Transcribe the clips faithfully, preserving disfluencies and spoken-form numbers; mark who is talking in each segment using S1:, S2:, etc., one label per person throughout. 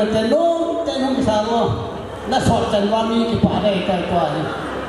S1: là tên nông tên nông sao không nó sọt chân qua mi cái quả đây cái quả này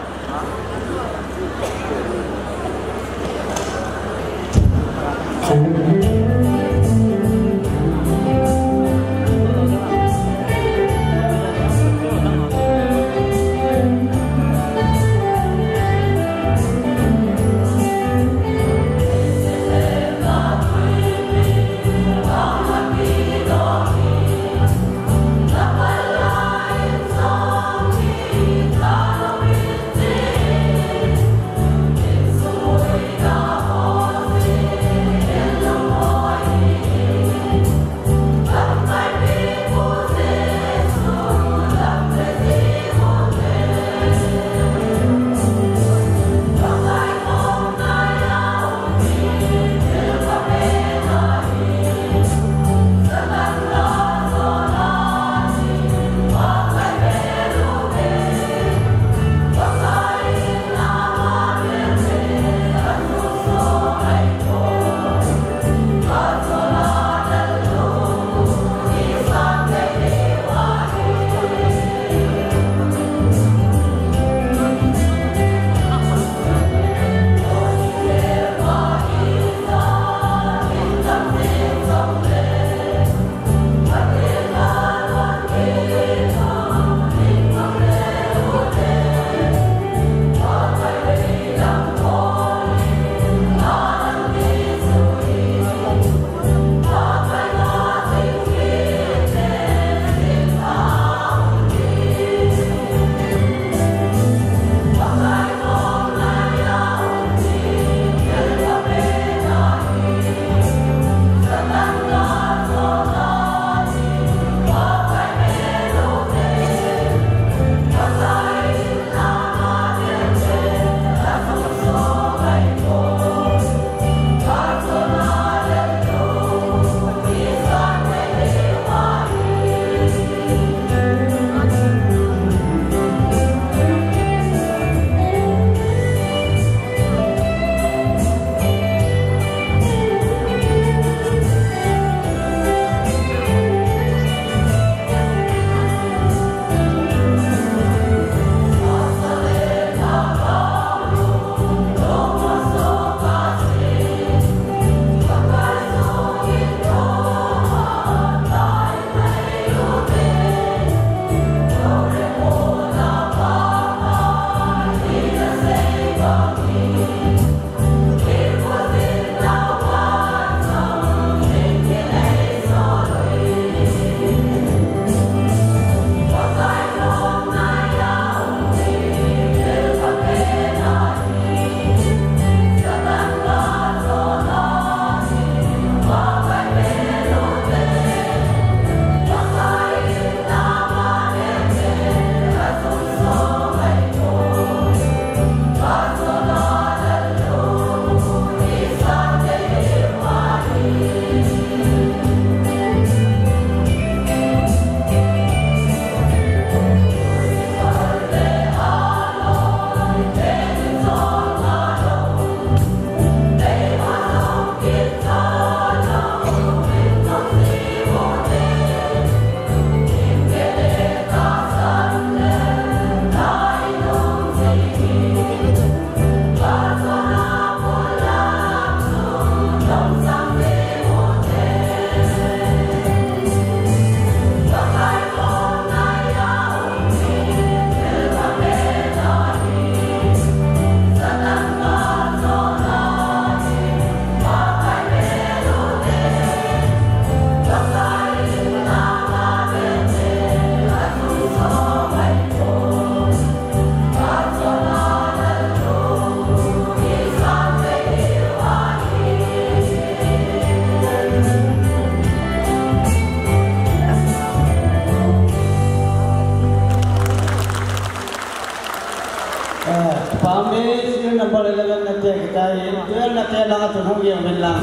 S2: lang natin dahil tuwal natin lang at tunong yung lang.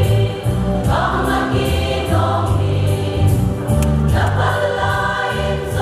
S3: Napalain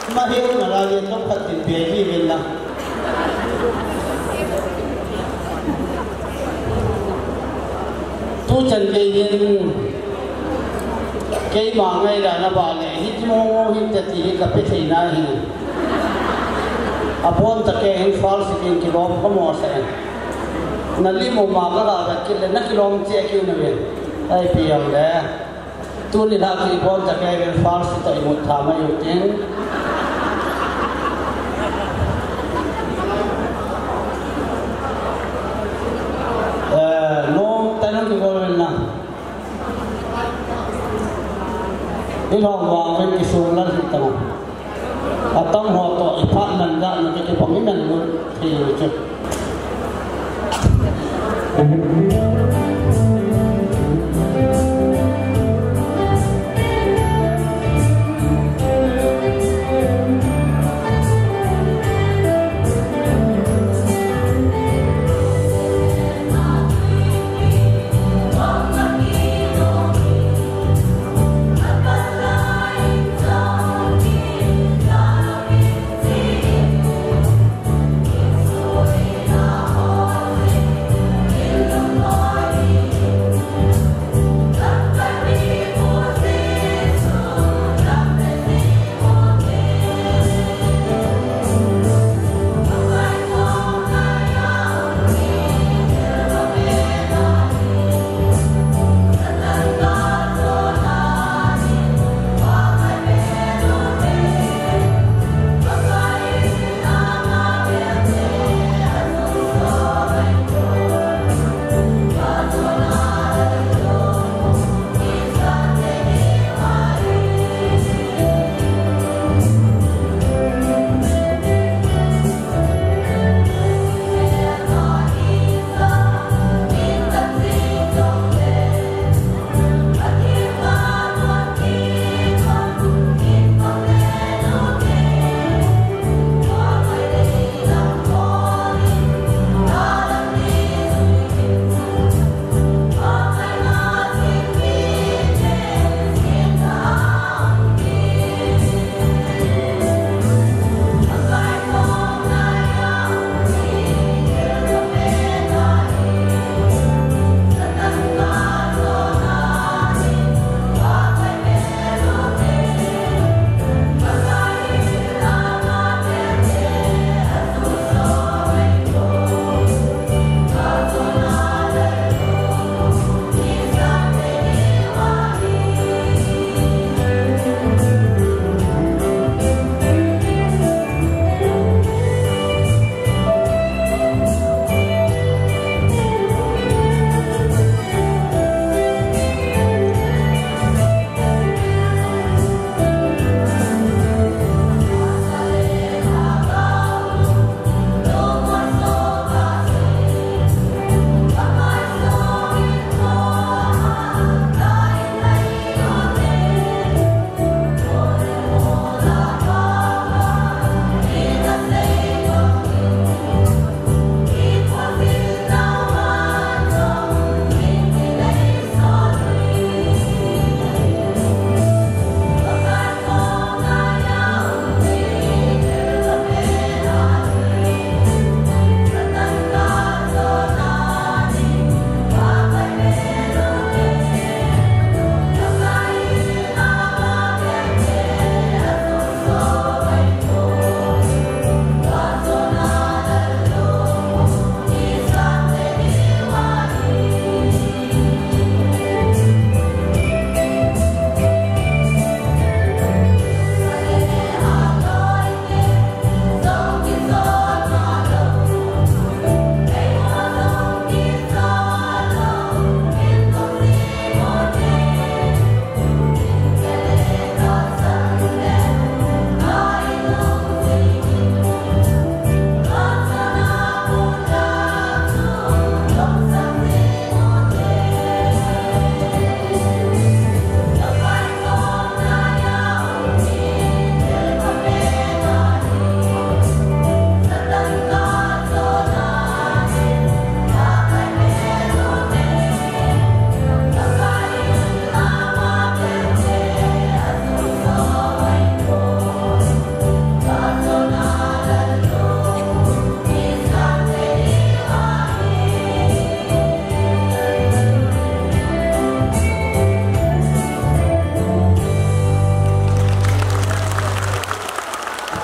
S2: มาเฮียวนาราเรียนต้องขัดติดเบียร์ที่เป็นละทุจันเกยินเกยมาไงล่ะนะบ้านเลยฮิตโมฮิตตีกับพิธีนาฮีอาพอนตะเกยฟาลสิกินกิโลก็มอเซนนั่นลิโมมาก็ได้กินเลยนักกิโลเจ๊คิวนี่เป็นไอ้พี่ยังเด้ตัวนี้ถ้ากินพอนตะเกยเป็นฟาลสิตัวมุดทำมาอยู่จริงเออโน้มแต่นั่นกิโลเป็นนะนี่เราวางเป็นกิสูงแล้วที่ตั้งถ้าต้องหัวต่ออีพันนั่นก็มันจะเป็นของนี้นั่นมันที่จุด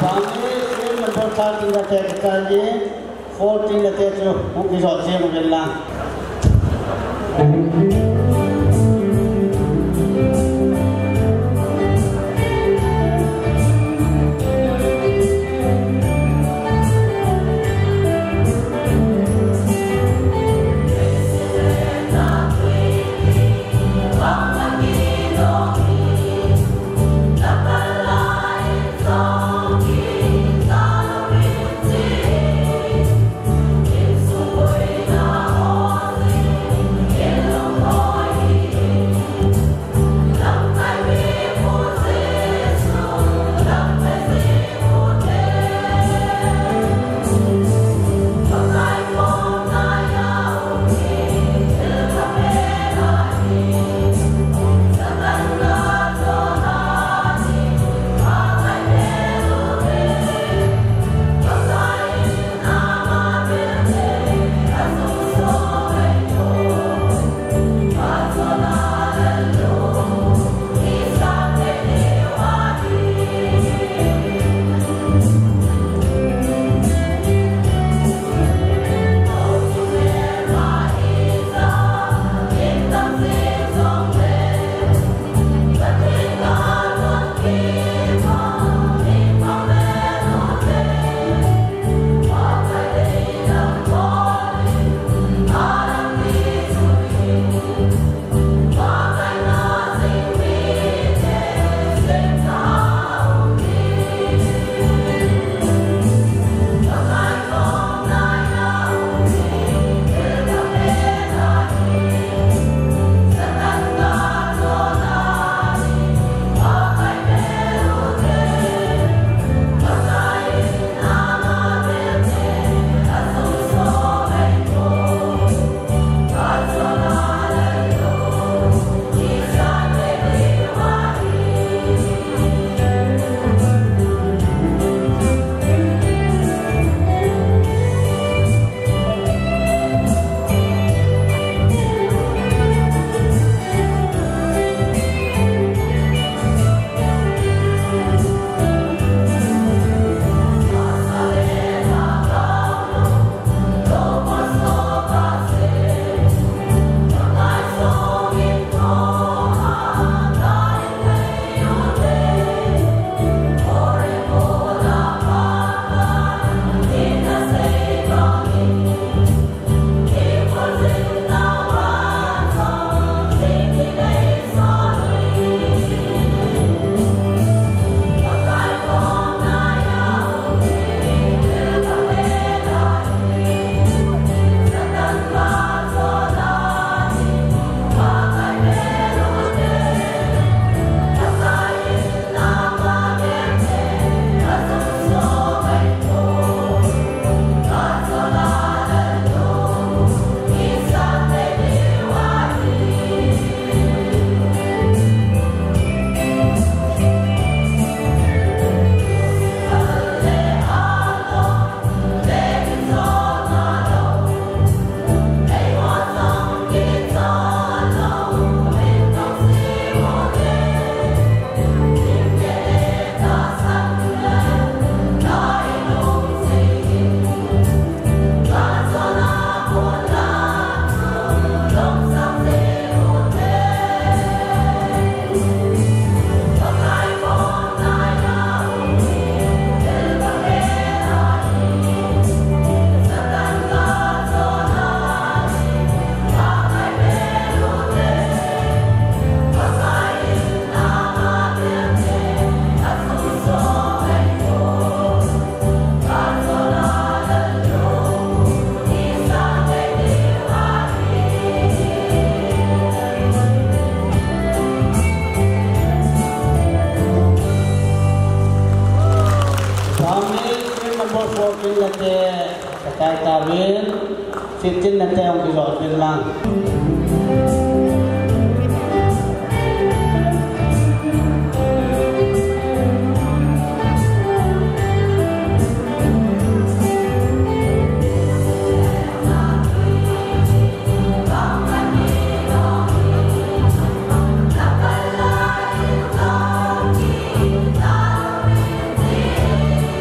S2: Family number thirteen na tek kaji, fourteen na tek so mungkin sosial mungkin lah. fourteen nate katai kawin, fifteen nate ang kisot lang.
S3: Thank you.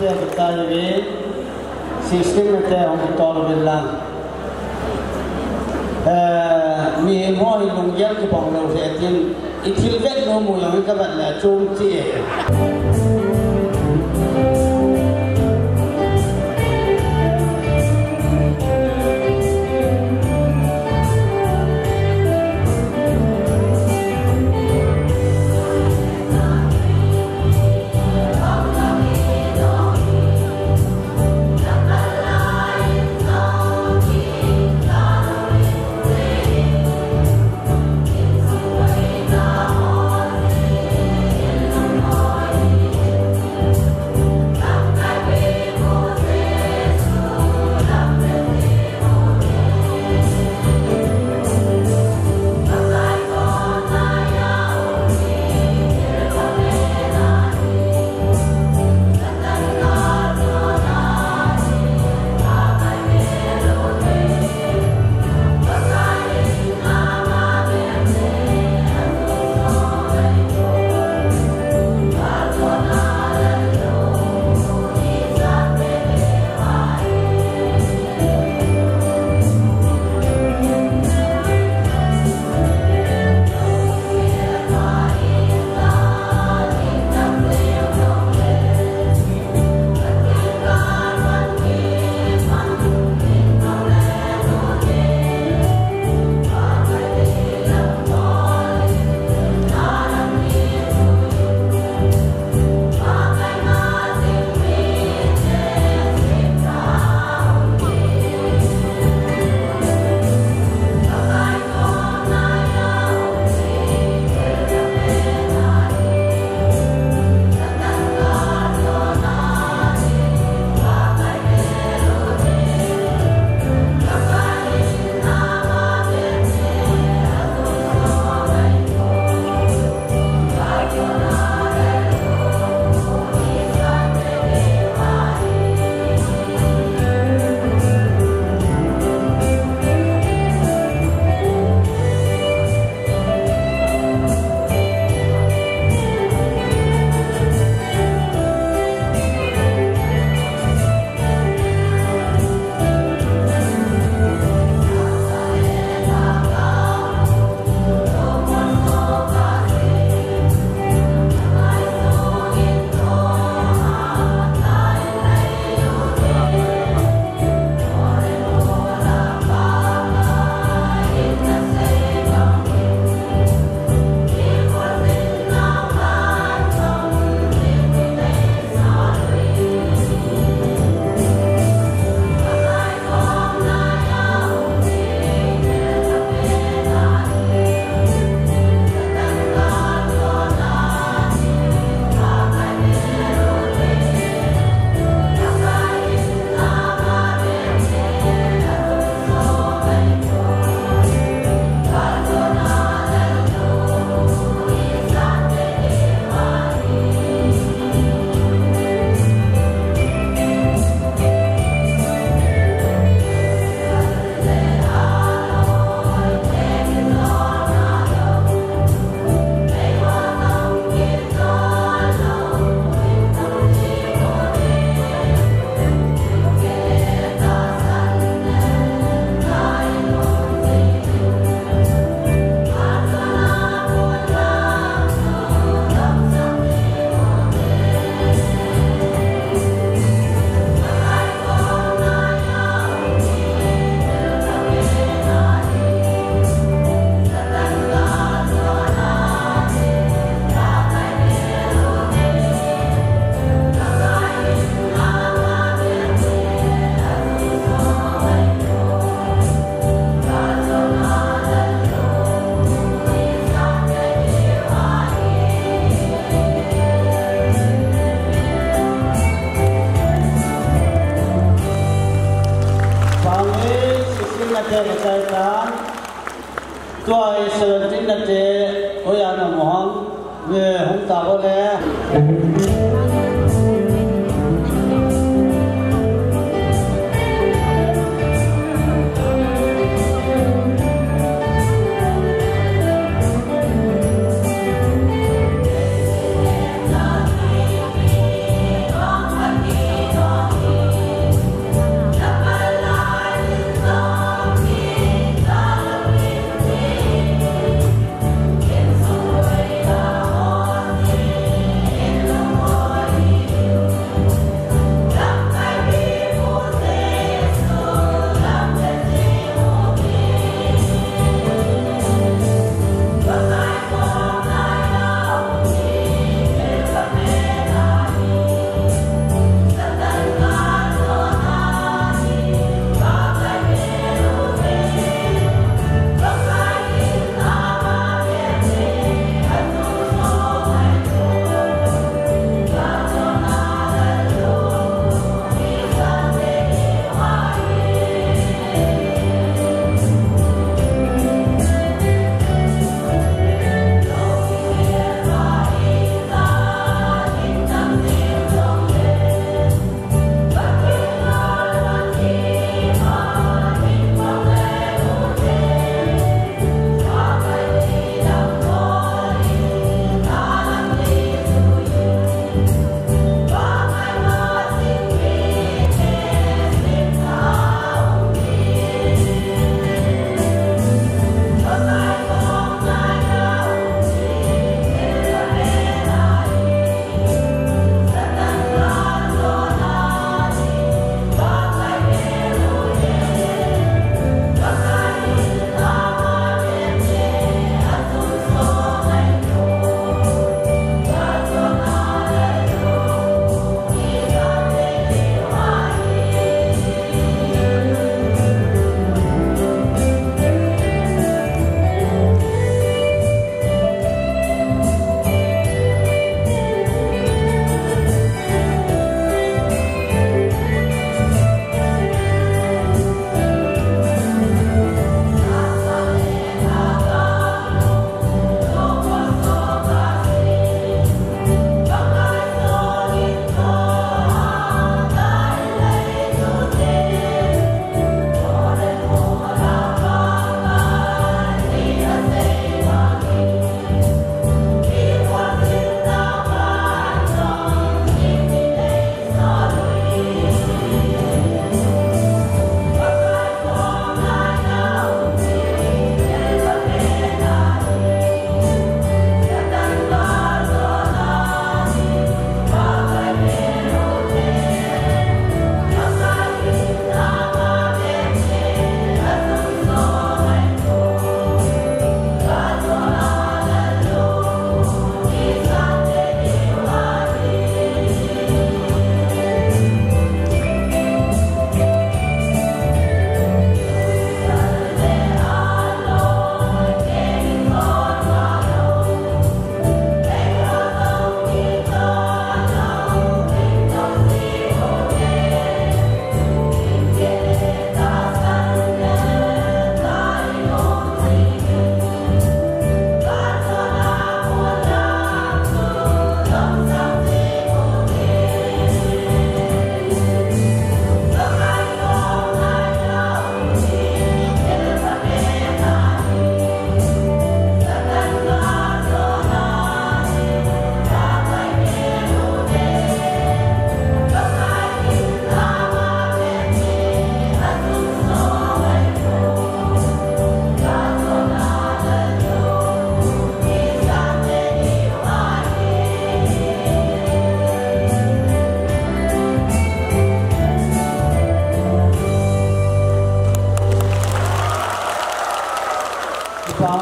S2: te betai ve system te hom tol belang eh mi mo hi lung yel ki bong lo se tin itil vet no mu yang ka bat la chum ti tôi sơn chính là chế ôi anh là mong về không tạo có lẽ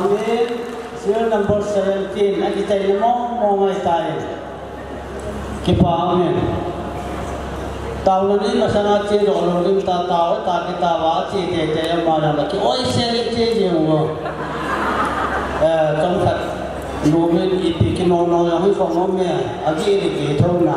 S2: Amin serial number seventeen aki tay mo mo ngay tay kipa amin tao na ni masana che do lo lim ta tao ta ki ta wa che te te ma na ki oi se che je mo eh trong thật no me ki pi ki no no ya hi phong no me agi ni ki thau na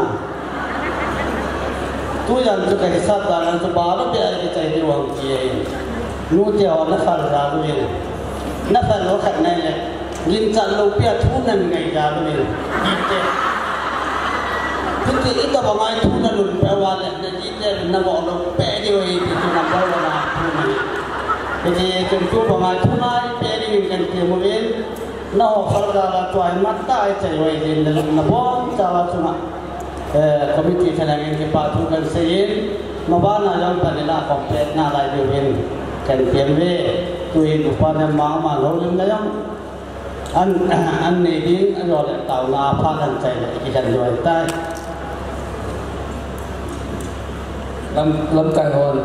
S2: tu yan tu ka sa ta nan tu ba lo pe ai tai ni wang ji nu te ho na khal ra lu ni na khal lo khat nai le lim chan lo pe thu nan ngai ra lu ni te Porque itu bangai tu na lun pewa le na jite na bo lo pe di oi ti tu na ba na tu na jadi tentu bangai tu na pe di kan ti mo len na ho fal da la tu ai mat ta ai chai oi din na bo cha la tu na eh committee thana ngen ke pa tu kan se yin ma ba na jam pa na complete na lai de wen kan tiam ve tu in pa na ma ma lo lim na jam an an ne ding an ro le tau na pha kan chai le ki kan roi tai
S3: lâm lâm cài hồn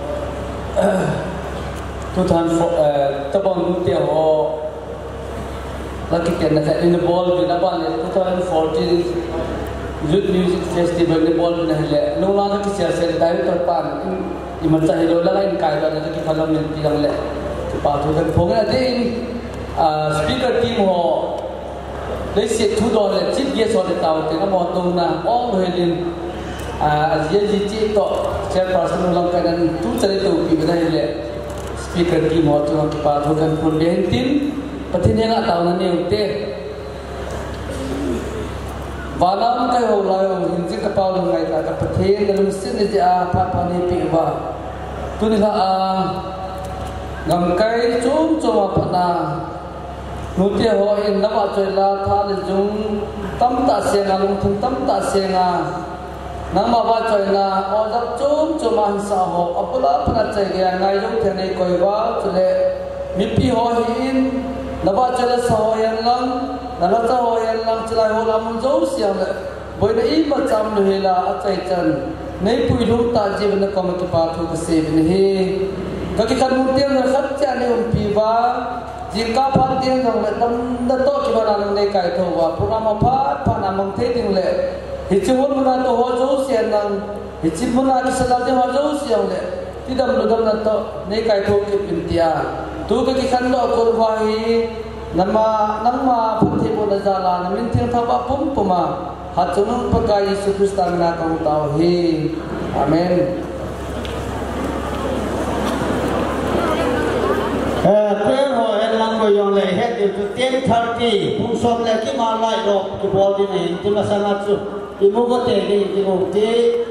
S3: tu thân tập bọn tiêu họ là cái chuyện này in Nepal vì Nepal là two thousand fourteen Youth Music Festival Nepal này là nông lan cái sự sự đại hội toàn pan in mình sẽ hiểu là lại cái đó là cái phần làm nên tiếng lệ thì bảo thủ thân phong là thế speaker team họ lấy sự thu đòn là chip ghế số để tàu thì nó mò tung na all người lên à jadi jadi to chairperson ulang kanan tu cari tu pimpinan ile speaker team waktu yang kita lakukan pundehen tim pentingnya nak tahu nanti ukte walau kai ulai orang hinji kepala ngai tak penting dalam sini dia apa apa ni piwa tu ni lah ngam kai cum cum apa na nutia ho in nama cila thal jung tam ta senga lung thum tam ta senga nang ma ba choi na o dap chum chum an sa ho apula phna chai ge ngai lu the nei koi ba chule mi pi ho hin na ba chale sa ho yan lang na la cha ho yan lang chlai ho lam zo siam le boi na i ma cham lu he la a chai chan nei pui lu ta ji ban ko ma ki pa thu ka se bin he ka ki kan mu tiang na khat cha ni um pi ba ji ka phat tiang jong le tam da to ki ba na nei kai tho wa program phat pha na mong the ding le Hicimun mana tu hojau sian nang, hicimun ada selagi hojau siang le, tidak meludam nato, ni kai tu kipintia, tu kekikan do kurvahi, nama nama putih pun jalan, minting thapa pun puma, hacunun pakai Yesus Kristus mina kau tahu he, amen.
S2: Prayer ho helang ko yang le head itu ten thirty, pun som le ki malai ro ki bol di ni, ti masana chu. Ibu ko te ni ti ko ti